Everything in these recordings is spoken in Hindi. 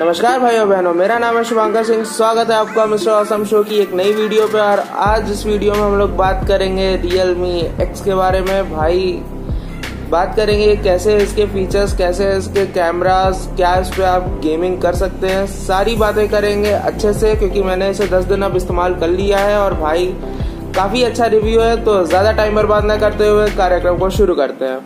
नमस्कार भाइयों बहनों, मेरा नाम है शुभांकर सिंह। स्वागत है आपका मिस्टर ऑसम शो की एक नई वीडियो पे। और आज इस वीडियो में हम लोग बात करेंगे Realme X के बारे में। भाई बात करेंगे कैसे इसके फीचर्स, कैसे इसके कैमरास, क्या इस पे आप गेमिंग कर सकते हैं, सारी बातें करेंगे अच्छे से, क्योंकि मैंने इसे 10 दिन अब इस्तेमाल कर लिया है और भाई काफी अच्छा रिव्यू है। तो ज्यादा टाइम बर्बाद न करते हुए कार्यक्रम को शुरू करते हैं।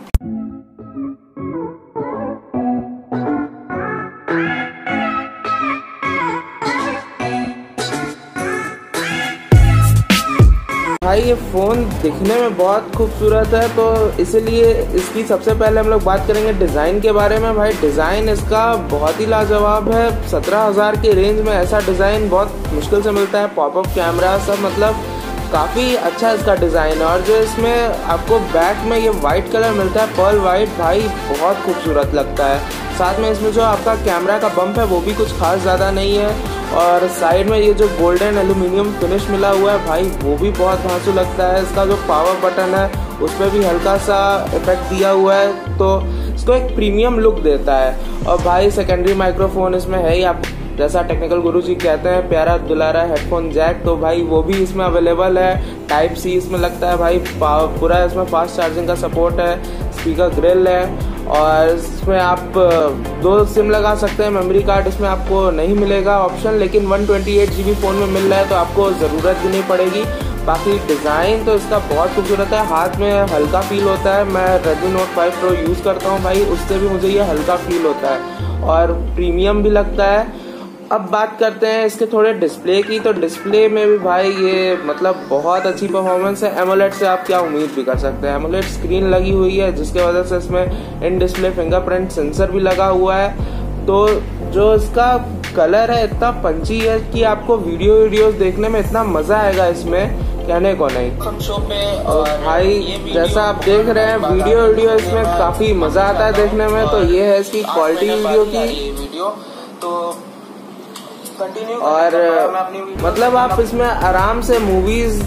भाई ये फ़ोन दिखने में बहुत खूबसूरत है, तो इसलिए इसकी सबसे पहले हम लोग बात करेंगे डिज़ाइन के बारे में। भाई डिज़ाइन इसका बहुत ही लाजवाब है। 17,000 की रेंज में ऐसा डिज़ाइन बहुत मुश्किल से मिलता है। पॉपअप कैमरा सब मतलब काफ़ी अच्छा इसका डिज़ाइन है। और जो इसमें आपको बैक में ये वाइट कलर मिलता है, पर्ल वाइट, भाई बहुत खूबसूरत लगता है। साथ में इसमें जो आपका कैमरा का बम्प है वो भी कुछ खास ज़्यादा नहीं है। और साइड में ये जो गोल्डन एल्यूमिनियम फिनिश मिला हुआ है भाई वो भी बहुत धांसू लगता है। इसका जो पावर बटन है उस पर भी हल्का सा इफेक्ट दिया हुआ है, तो इसको एक प्रीमियम लुक देता है। और भाई सेकेंडरी माइक्रोफोन इसमें है ही, आप जैसा टेक्निकल गुरु जी कहते हैं, प्यारा दुलारा हेडफोन जैक, तो भाई वो भी इसमें अवेलेबल है। टाइप सी इसमें लगता है भाई। पूरा इसमें फास्ट चार्जिंग का सपोर्ट है। स्पीकर ग्रिल है और इसमें आप 2 सिम लगा सकते हैं। मेमोरी कार्ड इसमें आपको नहीं मिलेगा ऑप्शन, लेकिन 128 GB फ़ोन में मिल रहा है तो आपको ज़रूरत भी नहीं पड़ेगी। बाकी डिज़ाइन तो इसका बहुत खूबसूरत है। हाथ में हल्का फील होता है। मैं Redmi Note 5 Pro यूज़ करता हूँ भाई, उससे भी मुझे ये हल्का फील होता है और प्रीमियम भी लगता है। अब बात करते हैं इसके थोड़े डिस्प्ले की। तो डिस्प्ले में भी भाई ये मतलब बहुत अच्छी परफॉर्मेंस है। एमोलेड से आप क्या उम्मीद भी कर सकते हैं। एमोलेड स्क्रीन लगी हुई है जिसके वजह से इसमें इन डिस्प्ले फिंगरप्रिंट सेंसर भी लगा हुआ है। तो जो इसका कलर है इतना पंची है कि आपको वीडियोस देखने में इतना मजा आएगा इसमें, कहने को नहीं। शो पे और भाई जैसा आप देख रहे हैं वीडियो इसमें काफी मजा आता है देखने में। तो ये है इसकी क्वालिटी वीडियो की। तो और मतलब आप इसमें आराम से मूवीज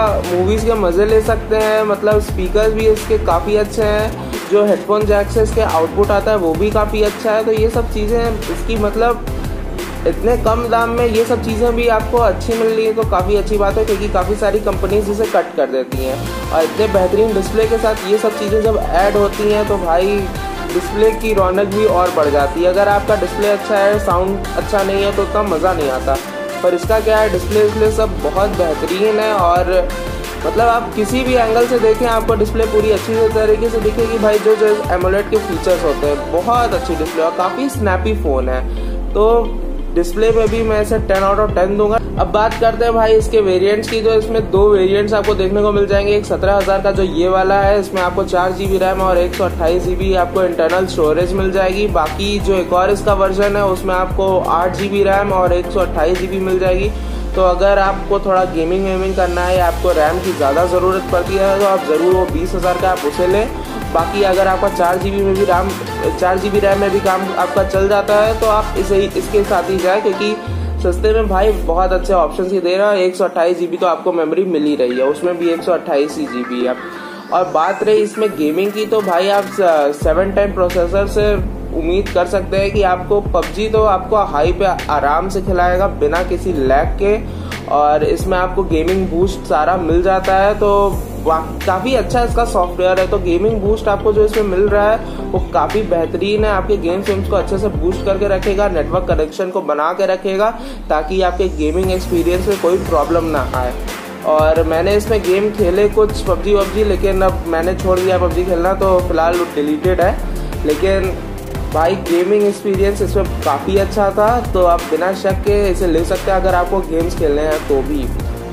के मजे ले सकते हैं। मतलब स्पीकर भी इसके काफी अच्छे हैं। जो हेडफोन जैक से इसके आउटपुट आता है वो भी काफी अच्छा है। तो ये सब चीजें इसकी मतलब इतने कम दाम में ये सब चीजें भी आपको अच्छी मिल रही है तो काफी अच्छी बात है, क्योंकि काफी सारी कंपनीज इसे कट कर देती हैं। और इतने बेहतरीन डिस्प्ले के साथ ये सब चीजें जब ऐड होती हैं तो भाई डिस्प्ले की रौनक भी और बढ़ जाती है। अगर आपका डिस्प्ले अच्छा है, साउंड अच्छा नहीं है तो उतना मज़ा नहीं आता। पर इसका क्या है, डिस्प्ले सब बहुत बेहतरीन है। और मतलब आप किसी भी एंगल से देखें आपको डिस्प्ले पूरी अच्छी तरीके से दिखेगी। भाई जो एमोलेड के फीचर्स होते हैं, बहुत अच्छी डिस्प्ले और काफ़ी स्नैपी फ़ोन है। तो डिस्प्ले में भी मैं इसे 10 आउट ऑफ 10 दूंगा। अब बात करते हैं भाई इसके वेरिएंट्स की। तो इसमें 2 वेरिएंट्स आपको देखने को मिल जाएंगे। एक 17,000 का जो ये वाला है, इसमें आपको 4 GB रैम और 128 GB आपको इंटरनल स्टोरेज मिल जाएगी। बाकी जो एक और इसका वर्जन है उसमें आपको 8 GB रैम और 128 GB मिल जाएगी। तो अगर आपको थोड़ा गेमिंग करना है या आपको रैम की ज़्यादा ज़रूरत पड़ती है तो आप ज़रूर वो 20,000 का आप उसे लें। बाकी अगर आपका 4 GB में भी 4 GB रैम में भी काम आपका चल जाता है तो आप इसके साथ ही जाए, क्योंकि सस्ते में भाई बहुत अच्छे ऑप्शन ही दे रहा है। 128 GB तो आपको मेमोरी मिल ही रही है, उसमें भी 128 GB है। और बात रही इसमें गेमिंग की, तो भाई आप 710 प्रोसेसर से उम्मीद कर सकते हैं कि आपको PUBG तो आपको हाई पे आराम से खिलाएगा बिना किसी लैग के। और इसमें आपको गेमिंग बूस्ट सारा मिल जाता है, तो काफ़ी अच्छा इसका सॉफ्टवेयर है। तो गेमिंग बूस्ट आपको जो इसमें मिल रहा है वो काफ़ी बेहतरीन है। आपके गेम्स को अच्छे से बूस्ट करके रखेगा, नेटवर्क कनेक्शन को बना के रखेगा, ताकि आपके गेमिंग एक्सपीरियंस में कोई प्रॉब्लम ना आए। और मैंने इसमें गेम खेले कुछ PUBG, लेकिन अब मैंने छोड़ दिया PUBG खेलना, तो फिलहाल डिलीटेड है। लेकिन भाई गेमिंग एक्सपीरियंस इसमें काफ़ी अच्छा था, तो आप बिना शक के इसे ले सकते हैं अगर आपको गेम्स खेलने हैं तो भी।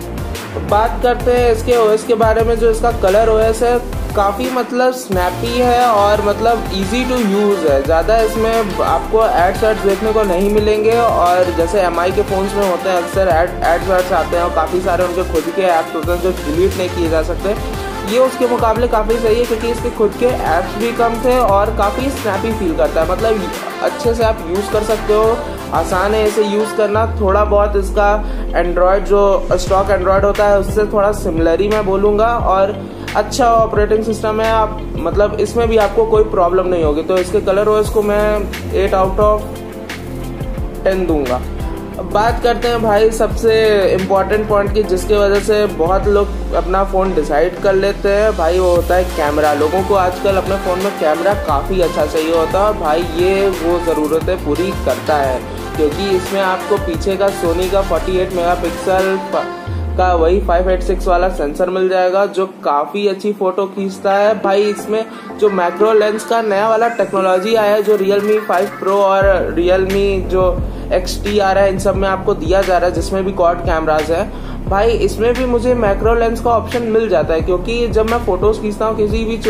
बात करते हैं इसके OS के बारे में। जो इसका कलर OS है काफ़ी मतलब स्नैपी है और मतलब इजी टू यूज़ है। ज़्यादा इसमें आपको एड्स देखने को नहीं मिलेंगे। और जैसे MI के फ़ोन्स में होते हैं अक्सर एड्स आते हैं और काफ़ी सारे उनके खुद के ऐप्स होते हैं जो डिलीट नहीं किए जा सकते। ये उसके मुकाबले काफ़ी सही है, क्योंकि इसके खुद के ऐप्स भी कम थे और काफ़ी स्नैपी फील करता है। मतलब अच्छे से आप यूज़ कर सकते हो, आसान है इसे यूज़ करना। थोड़ा बहुत इसका एंड्रॉयड जो स्टॉक एंड्रॉयड होता है उससे थोड़ा सिमिलर ही मैं बोलूँगा। और अच्छा ऑपरेटिंग सिस्टम है। आप मतलब इसमें भी आपको कोई प्रॉब्लम नहीं होगी। तो इसके कलर OS को मैं 8 आउट ऑफ 10 दूंगा। अब बात करते हैं भाई सबसे इम्पोर्टेंट पॉइंट की, जिसकी वजह से बहुत लोग अपना फ़ोन डिसाइड कर लेते हैं भाई, वो होता है कैमरा। लोगों को आजकल अपने फ़ोन में कैमरा काफ़ी अच्छा चाहिए होता है और भाई ये वो ज़रूरतें पूरी करता है, क्योंकि इसमें आपको पीछे का सोनी का 48 मेगापिक्सल का वही 586 वाला सेंसर मिल जाएगा, जो काफ़ी अच्छी फ़ोटो खींचता है भाई। इसमें जो मैक्रो लेंस का नया वाला टेक्नोलॉजी आया है, जो Realme 5 Pro और Realme जो XT आ रहा है, इन सब में आपको दिया जा रहा है, जिसमें भी क्वाड कैमराज है भाई, इसमें भी मुझे मैक्रो लेंस का ऑप्शन मिल जाता है। क्योंकि जब मैं फोटोज खींचता हूँ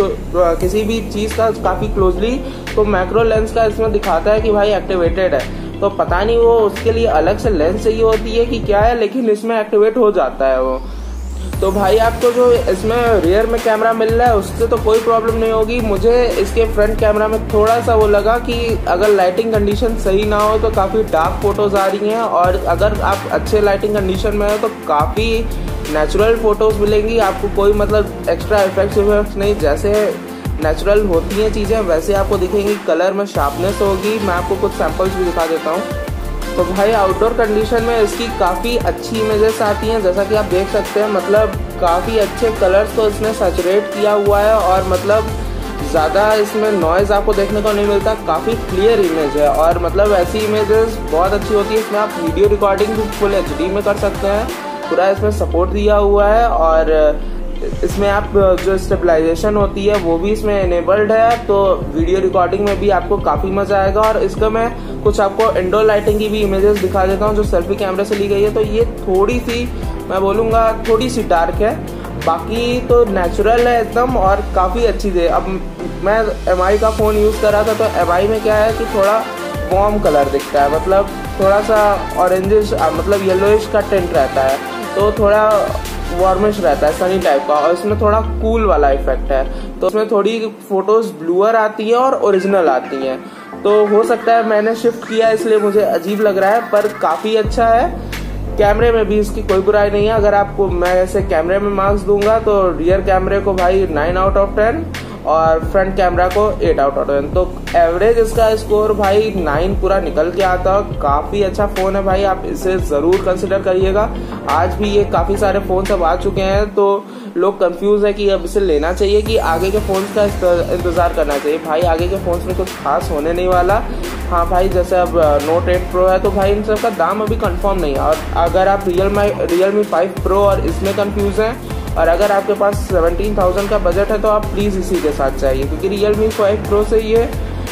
किसी भी चीज़ का काफ़ी क्लोजली, तो मैक्रो लेंस का इसमें दिखाता है कि भाई एक्टिवेटेड है। तो पता नहीं वो उसके लिए अलग से लेंस चाहिए होती है कि क्या है, लेकिन इसमें एक्टिवेट हो जाता है वो। तो भाई आपको जो इसमें रियर में कैमरा मिल रहा है उससे तो कोई प्रॉब्लम नहीं होगी। मुझे इसके फ्रंट कैमरा में थोड़ा सा वो लगा कि अगर लाइटिंग कंडीशन सही ना हो तो काफ़ी डार्क फोटोज आ रही हैं, और अगर आप अच्छे लाइटिंग कंडीशन में हो तो काफ़ी नेचुरल फोटोज मिलेंगी आपको। कोई मतलब एक्स्ट्रा इफेक्ट्स नहीं, जैसे नेचुरल होती हैं चीज़ें वैसे आपको दिखेंगी। कलर में शार्पनेस होगी, मैं आपको कुछ सैम्पल्स भी दिखा देता हूँ। तो भाई आउटडोर कंडीशन में इसकी काफ़ी अच्छी इमेजेस आती हैं, जैसा कि आप देख सकते हैं। मतलब काफ़ी अच्छे कलर्स को इसने सैचुरेट किया हुआ है, और मतलब ज़्यादा इसमें नॉइज़ आपको देखने को नहीं मिलता, काफ़ी क्लियर इमेज है। और मतलब ऐसी इमेजेस बहुत अच्छी होती है। इसमें आप वीडियो रिकॉर्डिंग भी फुल HD में कर सकते हैं, पूरा इसमें सपोर्ट दिया हुआ है। और इसमें आप जो स्टेबलाइजेशन होती है वो भी इसमें इनेबल्ड है, तो वीडियो रिकॉर्डिंग में भी आपको काफ़ी मज़ा आएगा। और इसका मैं कुछ आपको इंडोर लाइटिंग की भी इमेजेस दिखा देता हूँ, जो सेल्फी कैमरे से ली गई है। तो ये थोड़ी सी, मैं बोलूँगा थोड़ी सी डार्क है, बाकी तो नेचुरल है एकदम, और काफ़ी अच्छी है। अब मैं MI का फ़ोन यूज़ कर रहा था, तो MI में क्या है कि थोड़ा वार्म कलर दिखता है, मतलब थोड़ा सा ऑरेंजिश, मतलब येलोइश का टिंट रहता है, तो थोड़ा वार्मिश रहता है, सनी टाइप का। और इसमें थोड़ा कूल वाला इफेक्ट है, तो उसमें थोड़ी फोटोज ब्लूअर आती है और ओरिजिनल आती हैं। तो हो सकता है मैंने शिफ्ट किया इसलिए मुझे अजीब लग रहा है, पर काफ़ी अच्छा है। कैमरे में भी इसकी कोई बुराई नहीं है। अगर आपको मैं ऐसे कैमरे में मार्क्स दूंगा तो रियर कैमरे को भाई 9 आउट ऑफ 10 और फ्रंट कैमरा को 8 आउट ऑफ 10। तो एवरेज इसका स्कोर भाई 9 पूरा निकल के आता है। काफ़ी अच्छा फ़ोन है भाई, आप इसे ज़रूर कंसिडर करिएगा। आज भी ये काफ़ी सारे फ़ोन सब आ चुके हैं, तो लोग कंफ्यूज है कि अब इसे लेना चाहिए कि आगे के फ़ोन्स का इंतज़ार करना चाहिए। भाई आगे के फ़ोन्स में कुछ खास होने नहीं वाला। हाँ भाई, जैसे अब Note 8 Pro है, तो भाई इन सब का दाम अभी कंफर्म नहीं है। और अगर आप Realme 5 Pro और इसमें कंफ्यूज हैं, और अगर आपके पास 17,000 का बजट है, तो आप प्लीज़ इसी के साथ चाहिए, क्योंकि Realme 5 Pro से ये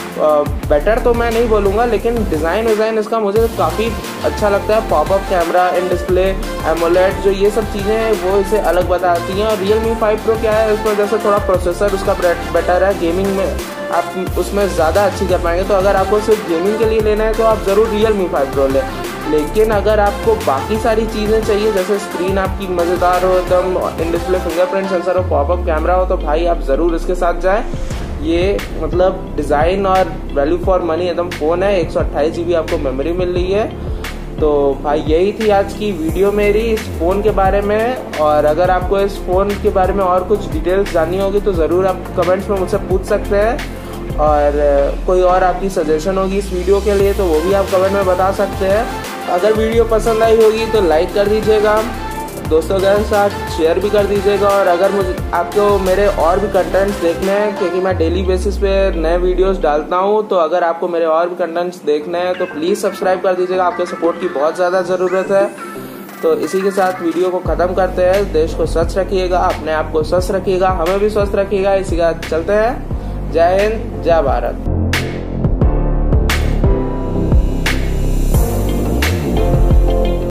बेटर तो मैं नहीं बोलूँगा, लेकिन डिज़ाइन इसका मुझे काफ़ी अच्छा लगता है। Popup camera, in display, AMOLED, जो ये सब चीज़ें हैं वो इसे अलग बताती हैं। और Realme 5 Pro क्या है, उसमें जैसे थोड़ा प्रोसेसर उसका बेटर है, गेमिंग में आप उसमें ज़्यादा अच्छी कर पाएंगे। तो अगर आपको सिर्फ गेमिंग के लिए लेना है तो आप ज़रूर Realme 5 Pro लें। लेकिन अगर आपको बाकी सारी चीज़ें चाहिए, जैसे स्क्रीन आपकी मज़ेदार हो एकदम, इन डिस्प्ले फिंगरप्रिंट सेंसर हो, पॉपअप कैमरा हो, तो भाई आप ज़रूर इसके साथ जाएं। ये मतलब डिज़ाइन और वैल्यू फॉर मनी एकदम फ़ोन है। 128 GB आपको मेमोरी मिल रही है। तो भाई यही थी आज की वीडियो मेरी इस फ़ोन के बारे में। और अगर आपको इस फ़ोन के बारे में और कुछ डिटेल्स जाननी होगी तो ज़रूर आप कमेंट्स में मुझसे पूछ सकते हैं। और कोई और आपकी सजेशन होगी इस वीडियो के लिए तो वो भी आप कमेंट में बता सकते हैं। अगर वीडियो पसंद आई होगी तो लाइक कर दीजिएगा, दोस्तों के साथ शेयर भी कर दीजिएगा। और अगर आपको मेरे और भी कंटेंट्स देखने हैं, क्योंकि मैं डेली बेसिस पे नए वीडियोस डालता हूं, तो अगर आपको मेरे और भी कंटेंट्स देखने हैं तो प्लीज़ सब्सक्राइब कर दीजिएगा। आपके सपोर्ट की बहुत ज़्यादा ज़रूरत है। तो इसी के साथ वीडियो को ख़त्म करते हैं। देश को स्वच्छ रखिएगा, अपने आप को स्वस्थ रखिएगा, हमें भी स्वस्थ रखिएगा। इसी के साथ चलते हैं। जय हिंद, जय भारत।